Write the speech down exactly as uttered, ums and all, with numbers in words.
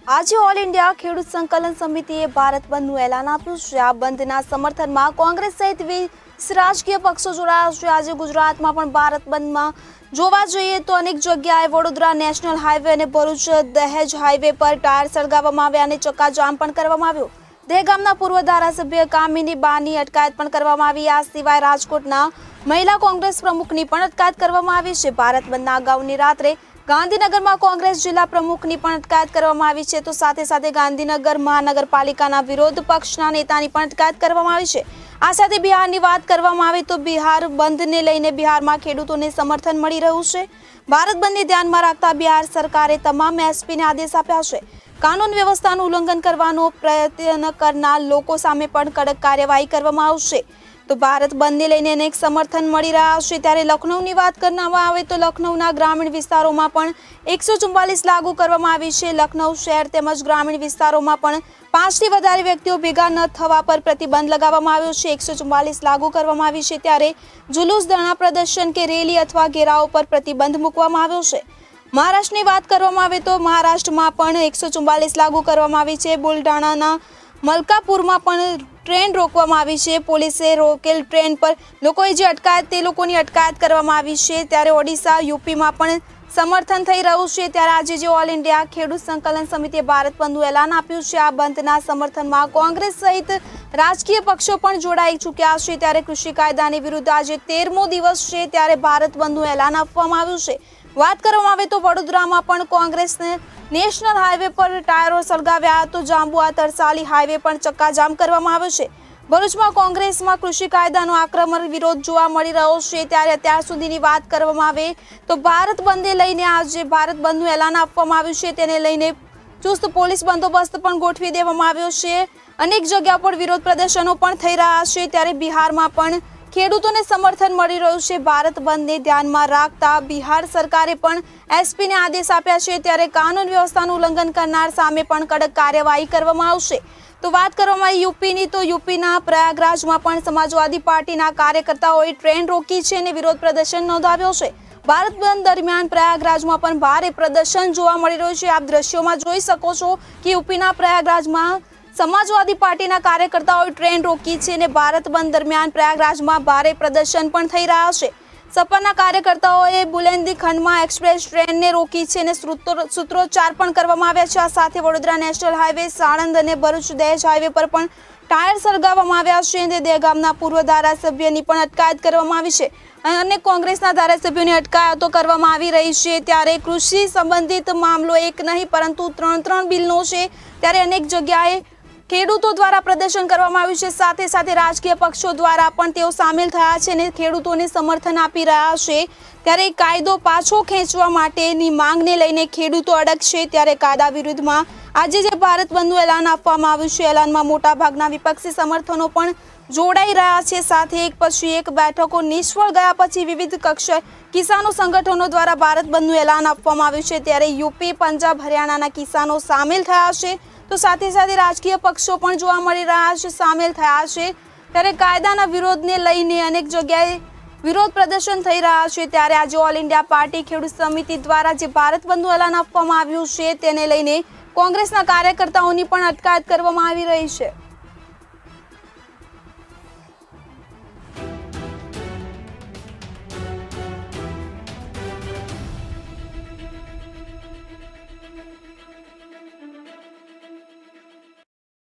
आज all India खेडूत संकलन समितिए भारत बंधનું એલાન આપ્યું છે। આ બંધના સમર્થનમાં કોંગ્રેસ સહિત વીસ રાજકીય પક્ષો જોડાયા છે। આજે ગુજરાતમાં પણ ભારત બંધમાં જોવા જઈએ તો અનેક જગ્યાએ વડોદરા નેશનલ હાઈવે અને ભરૂચ દહેજ હાઈવે પર ટાયર સળગાવવામાં આવ્યા અને ચક્કાજામ પણ કરવામાં આવ્યો। દહેગામના પૂર્વ ધારાસભ્ય કામિની બાની અટકાયત પણ કરવામાં આવી। આ સિવાય રાજકોટના મહિલા કોંગ્રેસ પ્રમુખની પણ અટકાયત કરવામાં આવી છે। ભારત બંધના અગાઉની રાત્રે ગાંધીનગરમાં કોંગ્રેસ જિલ્લા પ્રમુખની પણ અટકાયત કરવામાં આવી છે, તો સાથે સાથે ગાંધીનગર મહાનગરપાલિકાના વિરોધ પક્ષના નેતાની પણ અટકાયત કરવામાં આવી છે। આ સાથે બિહારની વાત કરવામાં આવે તો બિહાર બંધને લઈને બિહારમાં ખેડૂતોને સમર્થન મળી રહ્યું છે। ભારત બંધને ધ્યાનમાં રાખતા બિહાર સરકારે તમામ એસપીને આદેશ આપ્યા છે। કાનૂન વ્યવસ્થાનું ઉલ્લંઘન કરવાનો પ્રયત્ન કરનાર લોકો સામે પણ કડક કાર્યવાહી કરવામાં આવશે। તો ભારત બંધને લઈને અનેક સમર્થન મળી રહ્યા છે। ત્યારે લખનૌની વાત કરવામાં આવે તો લખનૌના ગ્રામીણ વિસ્તારોમાં પણ એકસો ચુમ્માલીસ લાગુ કરવામાં આવી છે। લખનૌ શહેર તેમજ ગ્રામીણ વિસ્તારોમાં પણ પાંચથી વધારે વ્યક્તિઓ ભેગા ન થવા પર પ્રતિબંધ લગાવવામાં આવ્યો છે। એકસો ચુમ્માલીસ લાગુ કરવામાં આવી છે, ત્યારે જુલુસ, ધરણા પ્રદર્શન કે રેલી અથવા ઘેરાવો પર પ્રતિબંધ મૂકવામાં આવ્યો છે। મહારાષ્ટ્રની વાત કરવામાં આવે તો મહારાષ્ટ્રમાં પણ એકસો ચુમ્માલીસ લાગુ કરવામાં આવી છે। બુલડાણાના મલકાપુરમાં પણ ટ્રેન રોકવામાં આવી છે। પોલીસે રોકેલ ટ્રેન પર લોકોએ જે અટકાયત તે લોકોની અટકાયત કરવામાં આવી છે। ત્યારે ઓડિશા, યુપીમાં પણ સમર્થન થઈ રહ્યું છે। ત્યારે આજે જે ઓલ ઇન્ડિયા ખેડૂત સંકલન સમિતિએ ભારત બંધનું એલાન આપ્યું છે। આ બંધના સમર્થનમાં કોંગ્રેસ સહિત રાજકીય પક્ષો પણ જોડાઈ ચૂક્યા છે। ત્યારે કૃષિ કાયદાની વિરુદ્ધ આજે તેરમો દિવસ છે, ત્યારે ભારત બંધનું એલાન આપવામાં આવ્યું છે। વાત કરવામાં આવે તો વડોદરામાં પણ કોંગ્રેસને નેશનલ હાઈવે પર ટાયરો સળગાવ્યા, તો જાંબુઆ તરસાલી હાઈવે પણ ચક્કાજામ કરવામાં આવ્યો છે। ભરૂચમાં કોંગ્રેસમાં કૃષિ કાયદાનો આક્રમક વિરોધ જોવા મળી રહ્યો છે। ત્યારે અત્યાર સુધીની વાત કરવામાં આવે તો ભારત બંધને લઈને આજે ભારત બંધનું એલાન આપવામાં આવ્યું છે, તેને લઈને ચુસ્ત પોલીસ બંદોબસ્ત પણ ગોઠવી દેવામાં આવ્યો છે। અનેક જગ્યા પર વિરોધ પ્રદર્શનો પણ થઈ રહ્યા છે। ત્યારે બિહારમાં પણ ખેડૂતોને સમર્થન મળી રહ્યું છે। ભારત બંધને ધ્યાનમાં રાખતા બિહાર સરકારે પણ એસપીને આદેશ આપ્યા છે। ત્યારે કાનૂન વ્યવસ્થાનું ઉલ્લંઘન કરનાર સામે પણ કડક કાર્યવાહી કરવામાં આવશે। તો વાત કરવામાં આવી યુપીની તો યુપીના પ્રયાગરાજમાં પણ સમાજવાદી પાર્ટીના કાર્યકર્તાઓએ ટ્રેન રોકી છે અને વિરોધ પ્રદર્શન નોંધાવ્યો છે। ભારત બંધ દરમિયાન પ્રયાગરાજમાં પણ ભારે પ્રદર્શન જોવા મળી રહ્યું છે। આપ દ્રશ્યોમાં જોઈ શકો છો કે યુપીના પ્રયાગરાજમાં સમાજવાદી પાર્ટીના કાર્યકર્તાઓએ ટ્રેન રોકી છે અને ભારત બંધ દરમિયાન પ્રયાગરાજમાં ભારે પ્રદર્શન પણ થઈ રહ્યા છે। સપાના કાર્યકર્તાઓએ બુલંદીખંડમાં એક્સપ્રેસ ટ્રેનને રોકી છે અને સૂત્રોચ્ચાર પણ કરવામાં આવ્યા છે। આ સાથે વડોદરા નેશનલ હાઈવે, સાણંદ અને ભરૂચ દહેજ હાઈવે પર પણ ટાયર સળગાવવામાં આવ્યા છે અને દહેગામના પૂર્વ ધારાસભ્યની પણ અટકાયત કરવામાં આવી છે અને કોંગ્રેસના ધારાસભ્યોની અટકાયતો કરવામાં આવી રહી છે। ત્યારે કૃષિ સંબંધિત મામલો એક નહીં પરંતુ ત્રણ ત્રણ બિલનો છે। ત્યારે અનેક જગ્યાએ ખેડૂતો દ્વારા પ્રદર્શન કરવામાં આવ્યું છે, સાથે સાથે રાજકીય પક્ષો દ્વારા પણ તેઓ સામેલ થયા છે અને ખેડૂતોને સમર્થન આપી રહ્યા છે। ત્યારે કાયદો પાછો ખેંચવા માટેની માંગને લઈને ખેડૂતો અડગ છે। ત્યારે કાયદા વિરુદ્ધમાં આજે જે ભારત બંધનું એલાન આપવામાં આવ્યું છે, એલાનમાં મોટાભાગના વિપક્ષી સમર્થનો પણ જોડાઈ રહ્યા છે। સાથે એક પછી એક બેઠકો નિષ્ફળ ગયા પછી વિવિધ કક્ષાએ કિસાનો સંગઠનો દ્વારા ભારત બંધનું એલાન આપવામાં આવ્યું છે। ત્યારે યુપી, પંજાબ, હરિયાણાના કિસાનો સામેલ થયા છે, તો સાથે સાથે રાજકીય પક્ષો પણ જોવા મળી રહ્યા છે, સામેલ થયા છે। ત્યારે કાયદાના વિરોધને લઈને અનેક જગ્યાએ વિરોધ પ્રદર્શન થઈ રહ્યા છે। ત્યારે આજે ઓલ ઇન્ડિયા પાર્ટી ખેડૂત સમિતિ દ્વારા જે ભારત બંધનું એલાન આપવામાં આવ્યું છે, તેને લઈને કોંગ્રેસના કાર્યકર્તાઓની પણ અટકાયત કરવામાં આવી રહી છે।